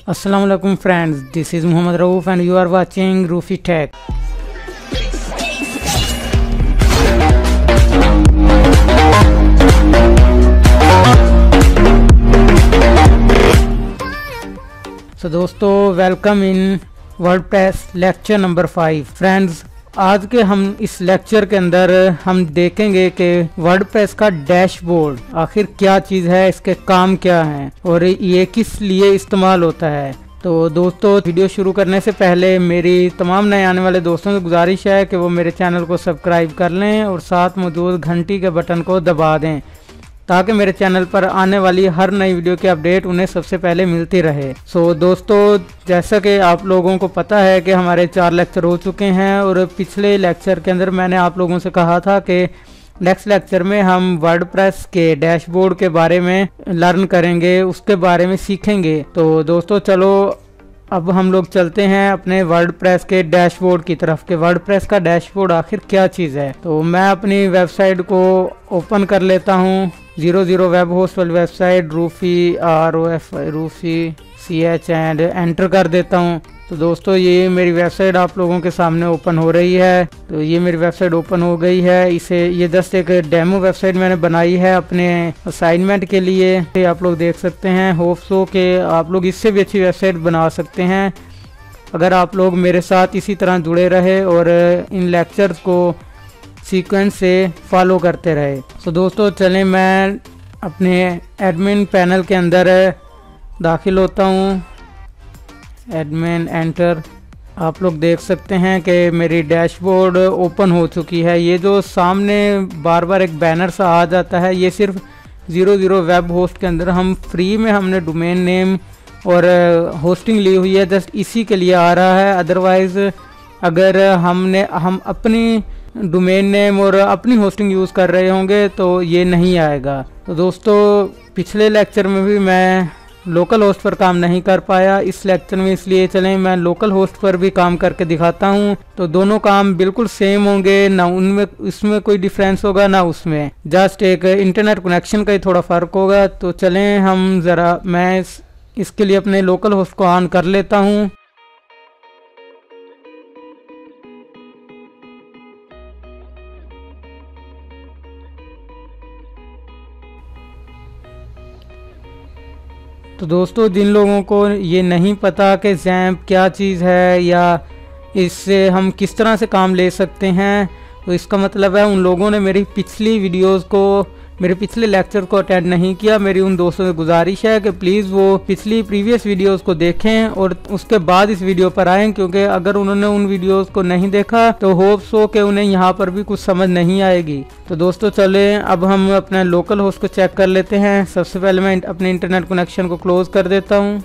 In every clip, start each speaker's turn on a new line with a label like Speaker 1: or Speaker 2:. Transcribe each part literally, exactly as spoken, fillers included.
Speaker 1: Assalamu alaikum friends, this is Muhammad Rauf and you are watching RofiTech. So दोस्तों, welcome in WordPress lecture number five. Friends, आज के हम इस lecture के अंदर हम देखेंगे कि वर्डप्रेस का डैशबोर्ड आखिर क्या चीज़ है, इसके काम क्या हैं और ये किस लिए इस्तेमाल होता है। तो दोस्तों, वीडियो शुरू करने से पहले मेरी तमाम नए आने वाले दोस्तों से गुजारिश है कि वो मेरे चैनल को सब्सक्राइब कर लें और साथ मौजूद घंटी के बटन को दबा दें ताकि मेरे चैनल पर आने वाली हर नई वीडियो की अपडेट उन्हें सबसे पहले मिलती रहे। सो so, दोस्तों, जैसा कि आप लोगों को पता है कि हमारे चार लेक्चर हो चुके हैं और पिछले लेक्चर के अंदर मैंने आप लोगों से कहा था कि नेक्स्ट लेक्चर में हम वर्डप्रेस के डैशबोर्ड के बारे में लर्न करेंगे, उसके बारे में सीखेंगे। तो दोस्तों, चलो अब हम लोग चलते हैं अपने वर्डप्रेस के डैशबोर्ड की तरफ कि वर्डप्रेस का डैशबोर्ड आखिर क्या चीज़ है। तो मैं अपनी वेबसाइट को ओपन कर लेता हूँ, जीरो जीरो वेब होस्ट वाली वेबसाइट, रूफी आर ओ एफ रूफी सी एच एंड एंटर कर देता हूँ। तो दोस्तों, ये मेरी वेबसाइट आप लोगों के सामने ओपन हो रही है। तो ये मेरी वेबसाइट ओपन हो गई है। इसे ये जस्ट एक डेमो वेबसाइट मैंने बनाई है अपने असाइनमेंट के लिए। ये आप लोग देख सकते हैं। होप सो के आप लोग इससे भी अच्छी वेबसाइट बना सकते हैं अगर आप लोग मेरे साथ इसी तरह जुड़े रहे और इन लेक्चर्स को सीक्वेंस से फॉलो करते रहे। तो दोस्तों, चलें मैं अपने एडमिन पैनल के अंदर दाखिल होता हूँ। Admin enter. आप लोग देख सकते हैं कि मेरी डैशबोर्ड ओपन हो चुकी है। ये जो सामने बार बार एक बैनर सा आ जाता है, ये सिर्फ ज़ीरो ज़ीरो वेब होस्ट के अंदर हम फ्री में हमने डोमेन नेम और होस्टिंग ली हुई है, जस्ट इसी के लिए आ रहा है। अदरवाइज़ अगर हमने हम अपनी डोमेन नेम और अपनी होस्टिंग यूज़ कर रहे होंगे तो ये नहीं आएगा। तो दोस्तों, पिछले लेक्चर में भी मैं लोकल होस्ट पर काम नहीं कर पाया, इस लेक्चर में इसलिए चलें मैं लोकल होस्ट पर भी काम करके दिखाता हूं। तो दोनों काम बिल्कुल सेम होंगे, ना उनमें इसमें कोई डिफरेंस होगा ना उसमें, जस्ट एक इंटरनेट कनेक्शन का ही थोड़ा फ़र्क होगा। तो चलें हम ज़रा मैं इस, इसके लिए अपने लोकल होस्ट को ऑन कर लेता हूँ। तो दोस्तों, जिन लोगों को ये नहीं पता कि ज़ैम्प क्या चीज़ है या इससे हम किस तरह से काम ले सकते हैं, तो इसका मतलब है उन लोगों ने मेरी पिछली वीडियोस को, मेरे पिछले लेक्चर को अटेंड नहीं किया। मेरी उन दोस्तों से गुजारिश है कि प्लीज़ वो पिछली प्रीवियस वीडियोस को देखें और उसके बाद इस वीडियो पर आएँ, क्योंकि अगर उन्होंने उन वीडियोस को नहीं देखा तो होप सो कि उन्हें यहाँ पर भी कुछ समझ नहीं आएगी। तो दोस्तों, चलें अब हम अपने लोकल होस्ट को चेक कर लेते हैं। सबसे पहले मैं अपने इंटरनेट कनेक्शन को क्लोज कर देता हूँ।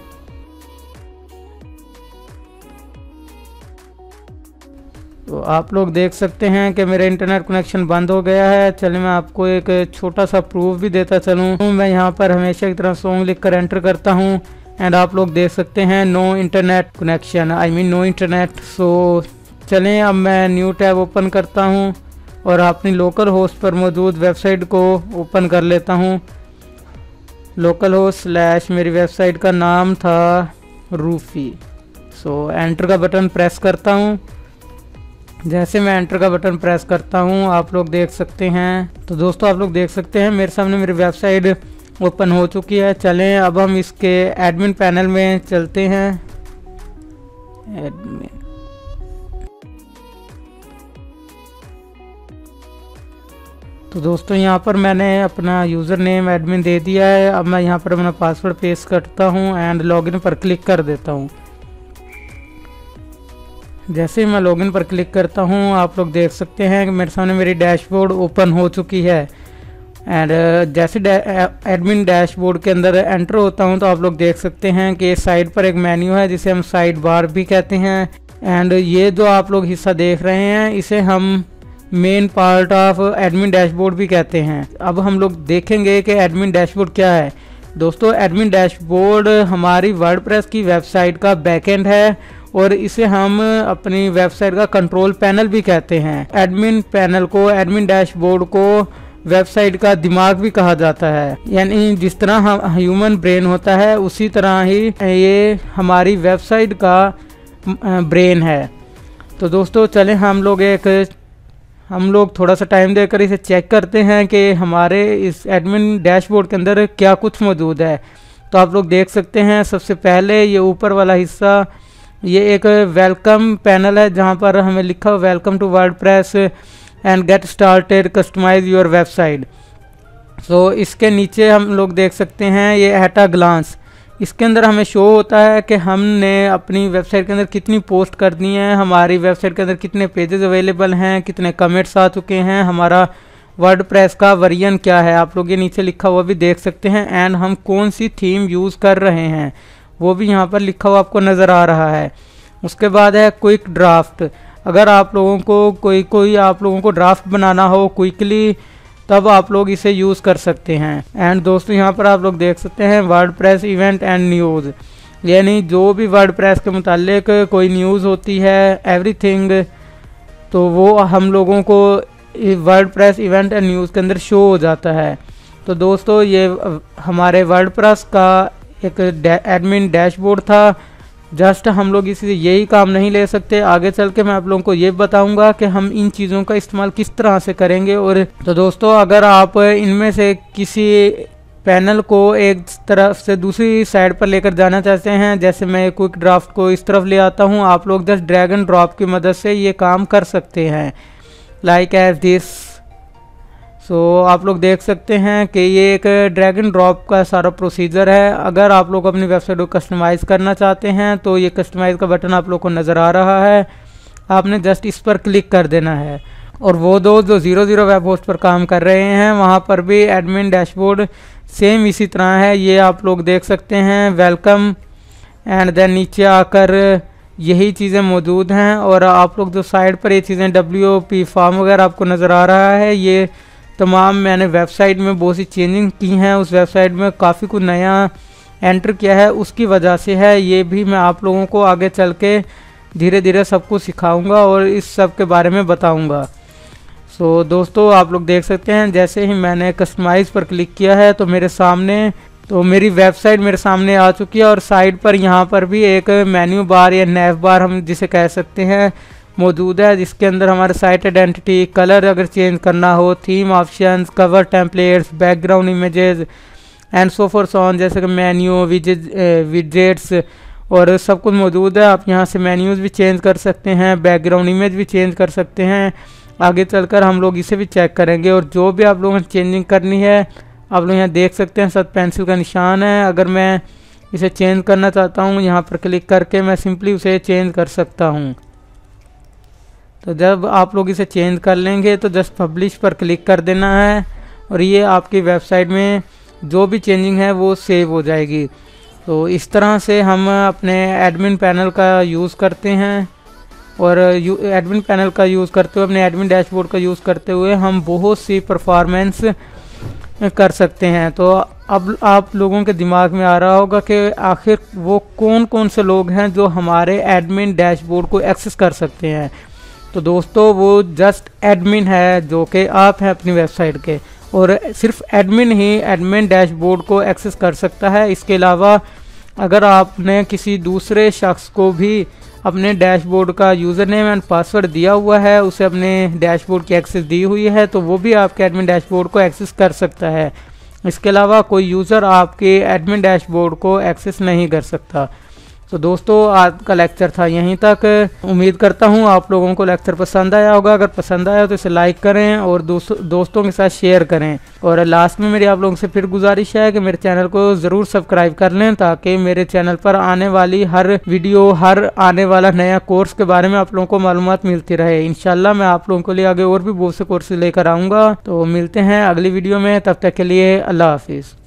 Speaker 1: तो आप लोग देख सकते हैं कि मेरा इंटरनेट कनेक्शन बंद हो गया है। चलिए मैं आपको एक छोटा सा प्रूफ भी देता चलूँ। मैं यहाँ पर हमेशा की तरह सॉन्ग लिख कर एंटर करता हूँ एंड आप लोग देख सकते हैं no internet connection, I mean no internet. So चलें अब मैं न्यू टैब ओपन करता हूँ और अपनी लोकल होस्ट पर मौजूद वेबसाइट को ओपन कर लेता हूँ। लोकल होस्ट स्लैश मेरी वेबसाइट का नाम था रूफी। सो एंटर का बटन प्रेस करता हूँ। जैसे मैं एंटर का बटन प्रेस करता हूँ आप लोग देख सकते हैं। तो दोस्तों, आप लोग देख सकते हैं मेरे सामने मेरी वेबसाइट ओपन हो चुकी है। चलें अब हम इसके एडमिन पैनल में चलते हैं। एडमिन। तो दोस्तों, यहाँ पर मैंने अपना यूज़र नेम एडमिन दे दिया है। अब मैं यहाँ पर अपना पासवर्ड पेस्ट करता हूँ एंड लॉगिन पर क्लिक कर देता हूँ। जैसे ही मैं लॉगिन पर क्लिक करता हूँ आप लोग देख सकते हैं कि मेरे सामने मेरी डैशबोर्ड ओपन हो चुकी है। एंड जैसे एडमिन डैशबोर्ड के अंदर एंटर होता हूँ तो आप लोग देख सकते हैं कि साइड पर एक मेन्यू है जिसे हम साइड बार भी कहते हैं। एंड ये जो आप लोग हिस्सा देख रहे हैं इसे हम main part of admin dashboard भी कहते हैं। अब हम लोग देखेंगे कि एडमिन डैशबोर्ड क्या है। दोस्तों, एडमिन डैशबोर्ड हमारी वर्डप्रेस की वेबसाइट का बैकएंड है और इसे हम अपनी वेबसाइट का कंट्रोल पैनल भी कहते हैं। एडमिन पैनल को, एडमिन डैशबोर्ड को वेबसाइट का दिमाग भी कहा जाता है। यानी जिस तरह हम ह्यूमन ब्रेन होता है उसी तरह ही ये हमारी वेबसाइट का ब्रेन है। तो दोस्तों चलें हम लोग एक हम लोग थोड़ा सा टाइम देकर इसे चेक करते हैं कि हमारे इस एडमिन डैशबोर्ड के अंदर क्या कुछ मौजूद है। तो आप लोग देख सकते हैं सबसे पहले ये ऊपर वाला हिस्सा, ये एक वेलकम पैनल है जहाँ पर हमें लिखा हुआ welcome to WordPress and get started customize your website. So इसके नीचे हम लोग देख सकते हैं ये एट अ ग्लांस, इसके अंदर हमें शो होता है कि हमने अपनी वेबसाइट के अंदर कितनी पोस्ट कर दी हैं, हमारी वेबसाइट के अंदर कितने पेजेस अवेलेबल हैं, कितने कमेंट्स आ चुके हैं, हमारा वर्डप्रेस का वर्जन क्या है, आप लोग ये नीचे लिखा हुआ भी देख सकते हैं। एंड हम कौन सी थीम यूज़ कर रहे हैं वो भी यहाँ पर लिखा हुआ आपको नज़र आ रहा है। उसके बाद है क्विक ड्राफ्ट, अगर आप लोगों को कोई कोई आप लोगों को ड्राफ्ट बनाना हो क्विकली तब आप लोग इसे यूज़ कर सकते हैं। एंड दोस्तों यहाँ पर आप लोग देख सकते हैं वर्डप्रेस इवेंट एंड न्यूज़, यानी जो भी वर्डप्रेस के मुतालिक कोई न्यूज़ होती है एवरीथिंग, तो वो हम लोगों को वर्डप्रेस इवेंट एंड न्यूज़ के अंदर शो हो जाता है। तो दोस्तों ये हमारे वर्डप्रेस का एक एडमिन डैशबोर्ड था। जस्ट हम लोग इसी यही काम नहीं ले सकते, आगे चल के मैं आप लोगों को ये बताऊंगा कि हम इन चीज़ों का इस्तेमाल किस तरह से करेंगे। और तो दोस्तों अगर आप इनमें से किसी पैनल को एक तरफ से दूसरी साइड पर लेकर जाना चाहते हैं, जैसे मैं क्विक ड्राफ्ट को इस तरफ ले आता हूँ, आप लोग जस्ट ड्रैग एंड ड्रॉप की मदद से ये काम कर सकते हैं like as this. So so, आप लोग देख सकते हैं कि ये एक ड्रैग एंड ड्रॉप का सारा प्रोसीजर है। अगर आप लोग अपनी वेबसाइट को कस्टमाइज़ करना चाहते हैं तो ये कस्टमाइज़ का बटन आप लोग को नज़र आ रहा है, आपने जस्ट इस पर क्लिक कर देना है। और वो दो जो ज़ीरो ज़ीरो वेब होस्ट पर काम कर रहे हैं वहाँ पर भी एडमिन डैशबोर्ड सेम इसी तरह है, ये आप लोग देख सकते हैं वेलकम एंड देन नीचे आकर यही चीज़ें मौजूद हैं। और आप लोग जो साइड पर ये चीज़ें डब्ल्यू पी फॉर्म वगैरह आपको नज़र आ रहा है, ये तमाम मैंने वेबसाइट में बहुत सी चेंजिंग की हैं, उस वेबसाइट में काफ़ी कुछ नया एंटर किया है उसकी वजह से है। ये भी मैं आप लोगों को आगे चल के धीरे धीरे सब कुछ सिखाऊंगा और इस सब के बारे में बताऊंगा। सो so, दोस्तों आप लोग देख सकते हैं जैसे ही मैंने कस्टमाइज़ पर क्लिक किया है तो मेरे सामने तो मेरी वेबसाइट मेरे सामने आ चुकी है। और साइड पर यहाँ पर भी एक मेन्यू बार या नैव बार हम जिसे कह सकते हैं मौजूद है, जिसके अंदर हमारे साइट आइडेंटिटी, कलर अगर चेंज करना हो, theme options, cover templates, background images and so for on, जैसे कि मेन्यू विजेट्स और सब कुछ मौजूद है। आप यहाँ से मेन्यूज़ भी चेंज कर सकते हैं, बैकग्राउंड इमेज भी चेंज कर सकते हैं। आगे चलकर हम लोग इसे भी चेक करेंगे। और जो भी आप लोगों ने चेंजिंग करनी है आप लोग यहाँ देख सकते हैं साथ पेंसिल का निशान है, अगर मैं इसे चेंज करना चाहता हूँ यहाँ पर क्लिक करके मैं सिंपली उसे चेंज कर सकता हूँ। तो जब आप लोग इसे चेंज कर लेंगे तो जस्ट पब्लिश पर क्लिक कर देना है और ये आपकी वेबसाइट में जो भी चेंजिंग है वो सेव हो जाएगी। तो इस तरह से हम अपने एडमिन पैनल का यूज़ करते हैं और एडमिन पैनल का यूज़ करते हुए अपने एडमिन डैशबोर्ड का यूज़ करते हुए हम बहुत सी परफॉर्मेंस कर सकते हैं। तो अब आप लोगों के दिमाग में आ रहा होगा कि आखिर वो कौन कौन से लोग हैं जो हमारे एडमिन डैशबोर्ड को एक्सेस कर सकते हैं। तो दोस्तों वो जस्ट एडमिन है जो कि आप हैं अपनी वेबसाइट के, और सिर्फ एडमिन ही एडमिन डैशबोर्ड को एक्सेस कर सकता है। इसके अलावा अगर आपने किसी दूसरे शख्स को भी अपने डैशबोर्ड का यूज़र नेम एंड पासवर्ड दिया हुआ है, उसे अपने डैशबोर्ड की एक्सेस दी हुई है, तो वो भी आपके एडमिन डैशबोर्ड को एक्सेस कर सकता है। इसके अलावा कोई यूज़र आपके एडमिन डैशबोर्ड को एक्सेस नहीं कर सकता। तो दोस्तों आज का लेक्चर था यहीं तक। उम्मीद करता हूँ आप लोगों को लेक्चर पसंद आया होगा। अगर पसंद आया तो इसे लाइक करें और दोस्तों दोस्तों के साथ शेयर करें। और लास्ट में मेरी आप लोगों से फिर गुजारिश है कि मेरे चैनल को ज़रूर सब्सक्राइब कर लें, ताकि मेरे चैनल पर आने वाली हर वीडियो, हर आने वाला नया कोर्स के बारे में आप लोगों को मालूमात मिलती रहे। इंशाल्लाह मैं आप लोगों के लिए आगे और भी बहुत से कोर्सेज लेकर आऊँगा। तो मिलते हैं अगली वीडियो में, तब तक के लिए अल्लाह हाफिज़।